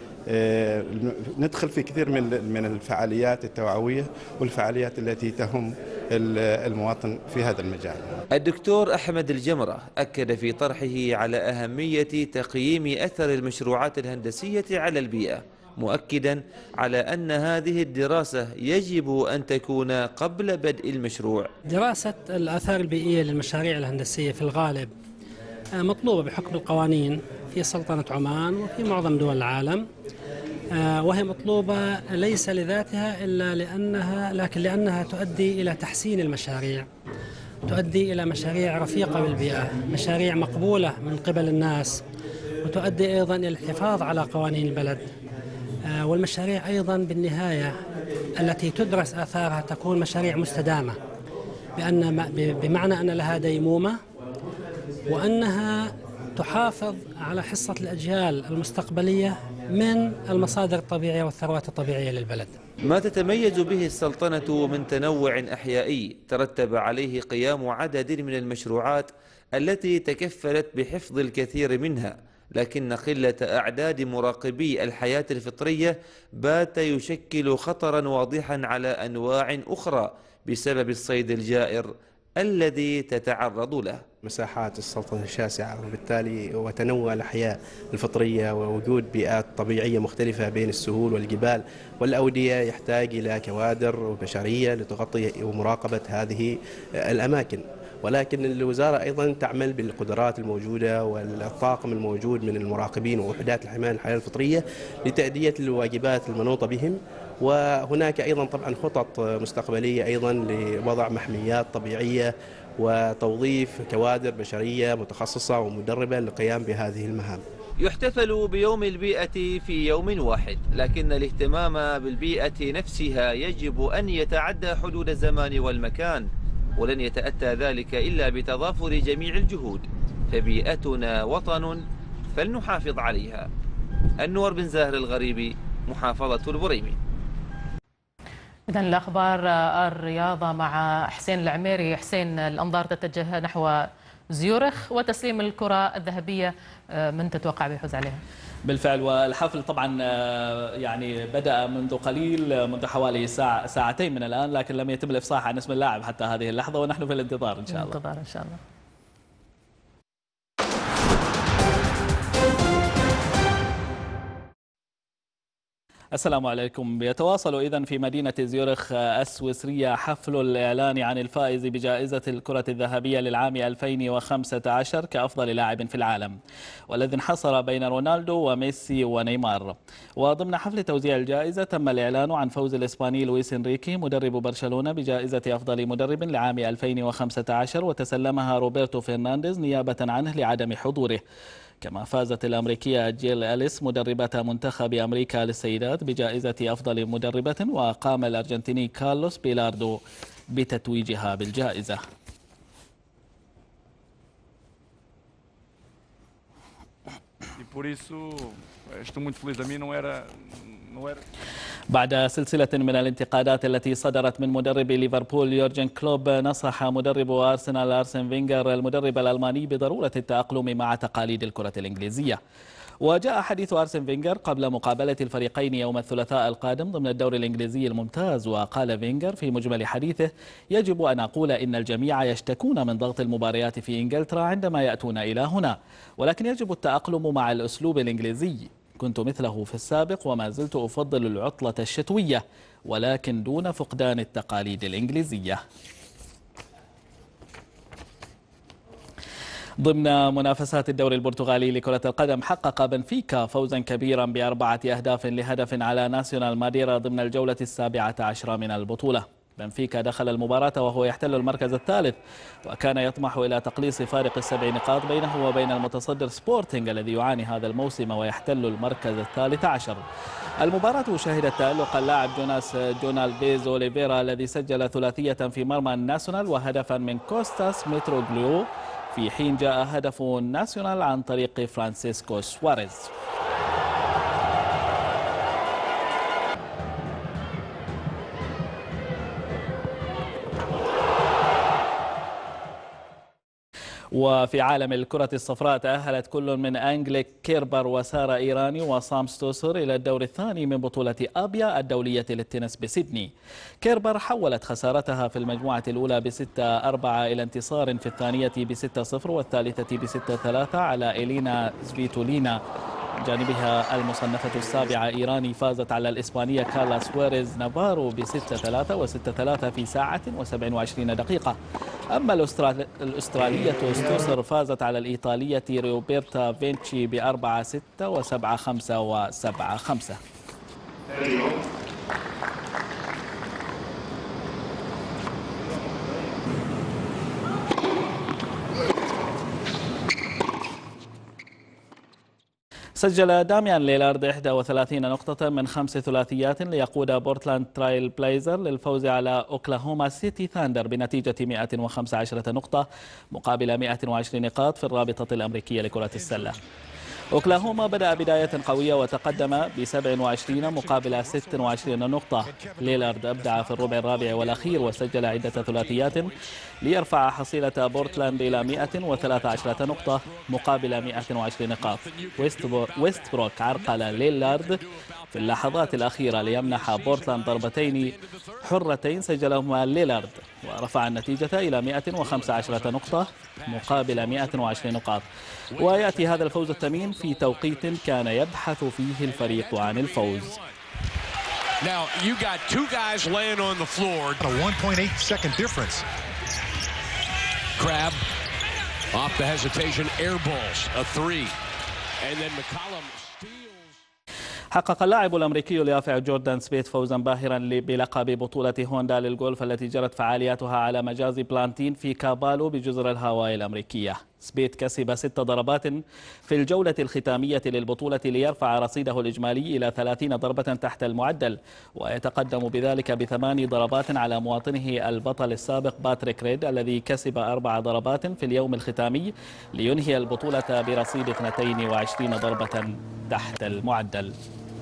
ندخل في كثير من من الفعاليات التوعوية والفعاليات التي تهم المواطن في هذا المجال. الدكتور أحمد الجمرة أكد في طرحه على أهمية تقييم أثر المشروعات الهندسية على البيئة، مؤكدا على أن هذه الدراسة يجب أن تكون قبل بدء المشروع. دراسة الآثار البيئية للمشاريع الهندسية في الغالب مطلوبة بحكم القوانين في سلطنة عمان وفي معظم دول العالم، وهي مطلوبة ليس لذاتها إلا لأنها لكن لأنها تؤدي إلى تحسين المشاريع، تؤدي إلى مشاريع رفيقة بالبيئة، مشاريع مقبولة من قبل الناس، وتؤدي أيضا إلى الحفاظ على قوانين البلد. والمشاريع أيضا بالنهاية التي تدرس آثارها تكون مشاريع مستدامة، بأن بمعنى أن لها ديمومة وأنها تحافظ على حصة الأجيال المستقبلية من المصادر الطبيعية والثروات الطبيعية للبلد. ما تتميز به السلطنة من تنوع أحيائي ترتب عليه قيام عدد من المشروعات التي تكفلت بحفظ الكثير منها، لكن قلة أعداد مراقبي الحياة الفطرية بات يشكل خطرا واضحا على أنواع أخرى بسبب الصيد الجائر الذي تتعرض له. مساحات السلطنة شاسعة، وبالتالي وتنوع الأحياء الفطرية ووجود بيئات طبيعية مختلفة بين السهول والجبال والأودية يحتاج إلى كوادر بشرية لتغطي ومراقبة هذه الأماكن. ولكن الوزارة أيضا تعمل بالقدرات الموجودة والطاقم الموجود من المراقبين ووحدات الحماية الحياة الفطرية لتأدية الواجبات المنوطة بهم. وهناك أيضا طبعا خطط مستقبلية أيضا لوضع محميات طبيعية وتوظيف كوادر بشرية متخصصة ومدربة للقيام بهذه المهام. يحتفل بيوم البيئة في يوم واحد، لكن الاهتمام بالبيئة نفسها يجب أن يتعدى حدود الزمان والمكان، ولن يتأتى ذلك إلا بتضافر جميع الجهود، فبيئتنا وطن فلنحافظ عليها. النور بن زاهر الغريبي، محافظة البريمي. إذن الأخبار الرياضة مع حسين العميري. حسين، الأنظار تتجه نحو زيورخ وتسليم الكرة الذهبية، من تتوقع بيفوز عليها؟ بالفعل، والحفل طبعا يعني بدأ منذ قليل، منذ حوالي ساعة ساعتين من الآن، لكن لم يتم الإفصاح عن اسم اللاعب حتى هذه اللحظة، ونحن في الانتظار إن شاء الله. الانتظار إن شاء الله. السلام عليكم. يتواصل إذن في مدينة زيورخ السويسرية حفل الإعلان عن الفائز بجائزة الكرة الذهبية للعام ألفين وخمسة عشر كأفضل لاعب في العالم، والذي انحصر بين رونالدو وميسي ونيمار. وضمن حفل توزيع الجائزة تم الإعلان عن فوز الإسباني لويس إنريكي مدرب برشلونة بجائزة أفضل مدرب لعام ألفين وخمسة عشر، وتسلمها روبرتو فرنانديز نيابة عنه لعدم حضوره. كما فازت الأمريكية جيل أليس مدربة منتخب أمريكا للسيدات بجائزة أفضل مدربة، وقام الأرجنتيني كارلوس بيلاردو بتتويجها بالجائزة. بعد سلسلة من الانتقادات التي صدرت من مدرب ليفربول يورجن كلوب، نصح مدرب أرسنال أرسن فينغر المدرب الألماني بضرورة التأقلم مع تقاليد الكرة الإنجليزية. وجاء حديث أرسن فينغر قبل مقابلة الفريقين يوم الثلاثاء القادم ضمن الدوري الإنجليزي الممتاز. وقال فينغر في مجمل حديثه: يجب أن أقول إن الجميع يشتكون من ضغط المباريات في إنجلترا عندما يأتون إلى هنا، ولكن يجب التأقلم مع الأسلوب الإنجليزي. كنت مثله في السابق وما زلت أفضل العطلة الشتوية، ولكن دون فقدان التقاليد الإنجليزية. ضمن منافسات الدوري البرتغالي لكرة القدم، حقق بنفيكا فوزا كبيرا بأربعة أهداف لهدف على ناسيونال ماديرا ضمن الجولة السابعة عشرة من البطولة. بنفيكا دخل المباراة وهو يحتل المركز الثالث، وكان يطمح إلى تقليص فارق السبع نقاط بينه وبين المتصدر سبورتينغ الذي يعاني هذا الموسم ويحتل المركز الثالث عشر. المباراة شهدت تألق اللاعب جوناس جونالبيز أوليفيرا الذي سجل ثلاثية في مرمى الناسيونال وهدفا من كوستاس متروغليو، في حين جاء هدف الناسيونال عن طريق فرانسيسكو سواريز. وفي عالم الكرة الصفراء تأهلت كل من أنجليك كيربر وسارة إيراني وصام ستوسر إلى الدور الثاني من بطولة آبيا الدولية للتنس بسيدني. كيربر حولت خسارتها في المجموعة الأولى بستة أربعة إلى انتصار في الثانية بستة صفر والثالثة بستة ثلاثة على إلينا سفيتولينا. جانبها المصنفة السابعة إيراني فازت على الإسبانية كارلا سواريز نافارو بستة ثلاثة وستة ثلاثة في ساعة وسبع وعشرين دقيقة. أما الأسترالية ستوسر فازت على الإيطالية روبرتا فينشي بأربعة ستة وسبعة خمسة وسبعة خمسة. سجل داميان ليلارد إحدى وثلاثين نقطة من خمس ثلاثيات ليقود بورتلاند ترايل بلايزر للفوز على أوكلاهوما سيتي ثاندر بنتيجة مئة وخمسة عشر نقطة مقابل مئة وعشرين نقاط في الرابطة الأمريكية لكرة السلة. أوكلاهوما بدأ بداية قوية وتقدم ب سبع وعشرين مقابل ست وعشرين نقطة. ليلارد أبدع في الربع الرابع والأخير وسجل عدة ثلاثيات ليرفع حصيلة بورتلاند إلى مئة وثلاث عشرة نقطة مقابل مئة وعشرين نقاط. ويستبروك عرقل ليلارد في اللحظات الأخيرة ليمنح بورتلاند ضربتين حرتين سجلهما ليلارد ورفع النتيجة إلى مئة وخمسة عشر نقطة مقابل مئة وعشرين نقاط. ويأتي هذا الفوز الثمين في توقيت كان يبحث فيه الفريق عن الفوز. Now you got two guys laying on the floor. A one point eight second difference. Crab off the hesitation, air balls a three, and then McCollum. حقق اللاعب الأمريكي اليافع جوردان سبيث فوزا باهرا بلقب بطولة هوندا للجولف التي جرت فعالياتها على مجاز بلانتين في كابالو بجزر الهاواي الأمريكية. سبيث كسب ست ضربات في الجولة الختامية للبطولة ليرفع رصيده الإجمالي إلى ثلاثين ضربة تحت المعدل، ويتقدم بذلك بثمان ضربات على مواطنه البطل السابق باتريك ريد الذي كسب أربع ضربات في اليوم الختامي لينهي البطولة برصيد اثنتين وعشرين ضربة تحت المعدل.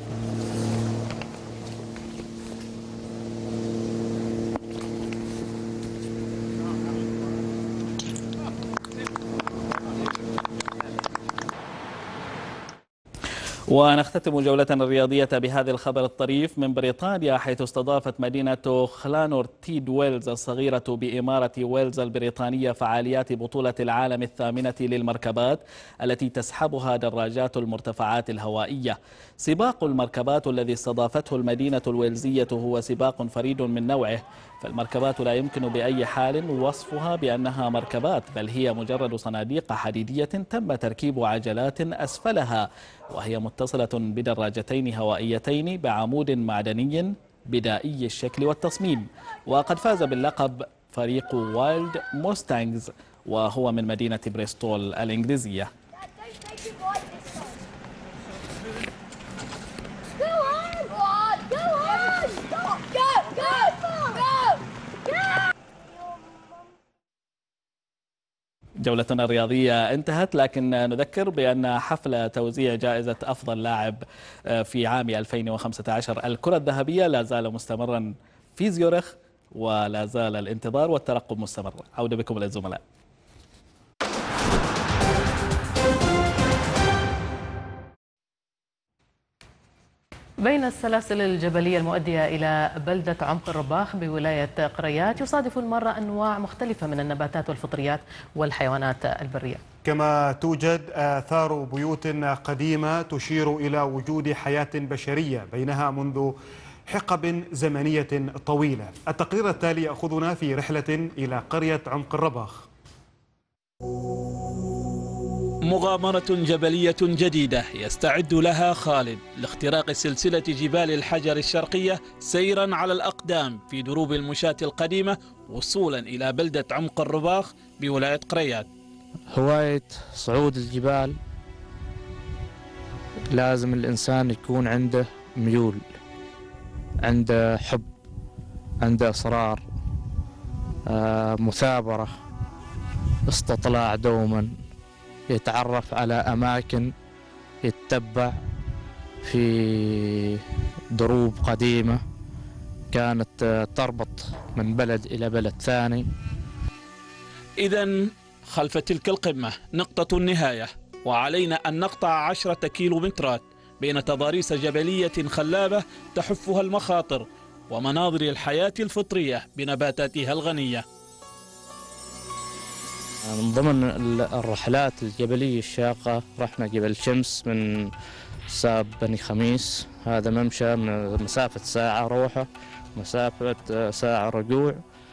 ونختتم جولتنا الرياضية بهذا الخبر الطريف من بريطانيا، حيث استضافت مدينة خلانورتيد ويلز الصغيرة بإمارة ويلز البريطانية فعاليات بطولة العالم الثامنة للمركبات التي تسحبها دراجات المرتفعات الهوائية. سباق المركبات الذي استضافته المدينة الويلزية هو سباق فريد من نوعه، فالمركبات لا يمكن بأي حال وصفها بأنها مركبات، بل هي مجرد صناديق حديدية تم تركيب عجلات أسفلها، وهي متصلة بدراجتين هوائيتين بعمود معدني بدائي الشكل والتصميم. وقد فاز باللقب فريق وايلد موستانجز وهو من مدينة بريستول الإنجليزية. جولتنا الرياضية انتهت، لكن نذكر بأن حفل توزيع جائزة أفضل لاعب في عام ألفين وخمسة عشر الكرة الذهبية لا زال مستمرا في زيورخ، ولا زال الانتظار والترقب مستمر. عودة بكم للزملاء. بين السلاسل الجبلية المؤدية إلى بلدة عمق الرباخ بولاية قريات يصادف المرة أنواع مختلفة من النباتات والفطريات والحيوانات البرية، كما توجد آثار بيوت قديمة تشير إلى وجود حياة بشرية بينها منذ حقب زمنية طويلة. التقرير التالي يأخذنا في رحلة إلى قرية عمق الرباخ. مغامرة جبلية جديدة يستعد لها خالد لاختراق سلسلة جبال الحجر الشرقية سيرا على الأقدام في دروب المشاة القديمة وصولا إلى بلدة عمق الرباخ بولاية قريات. هواية صعود الجبال لازم الإنسان يكون عنده ميول، عنده حب، عنده إصرار، آه، مثابرة، استطلاع دوما، يتعرف على أماكن، يتبع في دروب قديمة كانت تربط من بلد إلى بلد ثاني. إذن خلف تلك القمة نقطة النهاية، وعلينا أن نقطع عشرة كيلومترات بين تضاريس جبلية خلابة تحفها المخاطر ومناظر الحياة الفطرية بنباتاتها الغنية. من ضمن الرحلات الجبلية الشاقة رحنا جبل شمس من ساب بني خميس، هذا ممشى مسافة ساعة روحه، مسافة ساعة رجوع.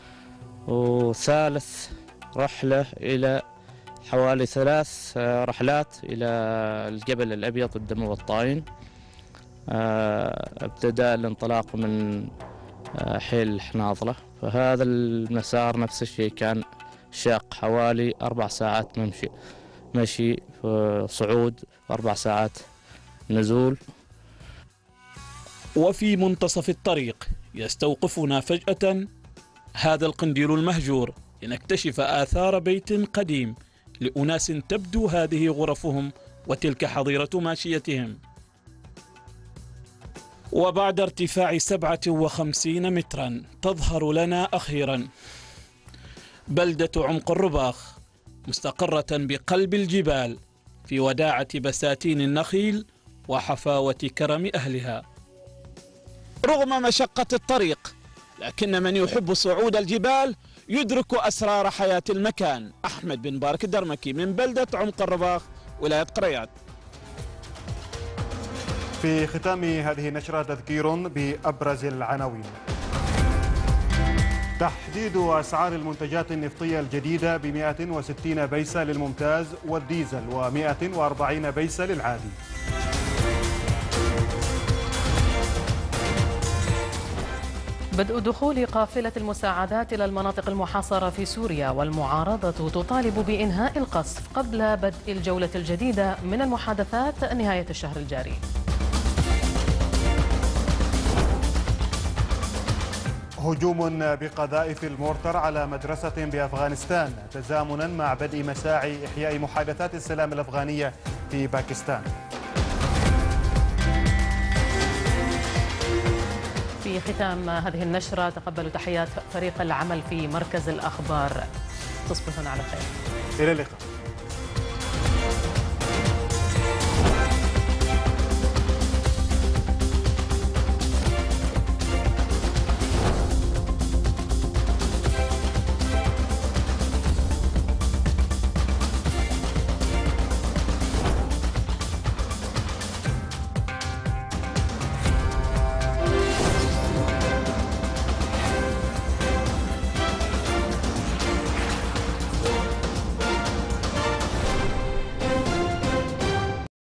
وثالث رحلة إلى حوالي ثلاث رحلات إلى الجبل الأبيض والدمو والطاين، ابتداء الانطلاق من حيل حناظلة. فهذا المسار نفس الشيء كان شاق، حوالي أربع ساعات ممشي مشي صعود وأربع ساعات نزول. وفي منتصف الطريق يستوقفنا فجأة هذا القنديل المهجور لنكتشف آثار بيت قديم لأناس تبدو هذه غرفهم وتلك حظيرة ماشيتهم. وبعد ارتفاع سبعة وخمسين مترا تظهر لنا أخيرا بلدة عمق الرباخ، مستقرة بقلب الجبال في وداعة بساتين النخيل وحفاوة كرم أهلها. رغم مشقة الطريق، لكن من يحب صعود الجبال يدرك أسرار حياة المكان. أحمد بن بارك الدرمكي من بلدة عمق الرباخ ولاية قريات. في ختام هذه النشرة تذكير بأبرز العناوين. تحديد أسعار المنتجات النفطية الجديدة ب مئة وستين بيسة للممتاز والديزل و مئة وأربعين بيسة للعادي. بدء دخول قافلة المساعدات إلى المناطق المحاصرة في سوريا، والمعارضة تطالب بإنهاء القصف قبل بدء الجولة الجديدة من المحادثات نهاية الشهر الجاري. هجوم بقذائف المورتر على مدرسة بأفغانستان تزامنا مع بدء مساعي إحياء محادثات السلام الأفغانية في باكستان. في ختام هذه النشرة تقبلوا تحيات فريق العمل في مركز الأخبار. تصبحون على خير. إلى اللقاء.